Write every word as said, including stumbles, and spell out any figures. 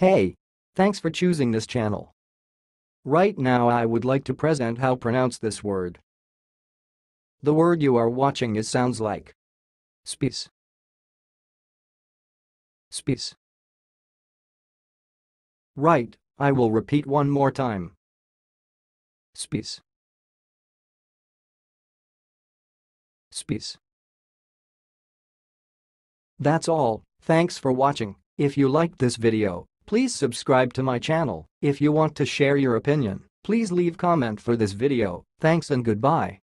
Hey! Thanks for choosing this channel. Right now I would like to present how pronounce this word. The word you are watching is sounds like Spees. Spees. Right, I will repeat one more time. Spees. Spees. That's all, thanks for watching. If you liked this video, please subscribe to my channel. If you want to share your opinion, please leave comment for this video. Thanks and goodbye.